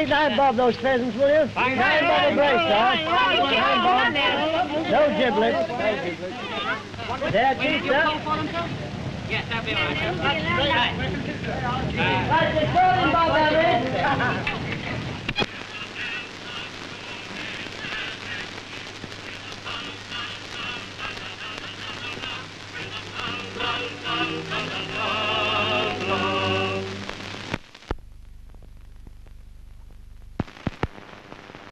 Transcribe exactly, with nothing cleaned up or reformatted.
Please nine bob those pheasants, will you? Nine bob a brace, sir. Nine bob. No giblets. No giblets. There, Chief, sir. Yes, that'll be all right. Right. Right, just throw him, Bob, Henry. La la la la la.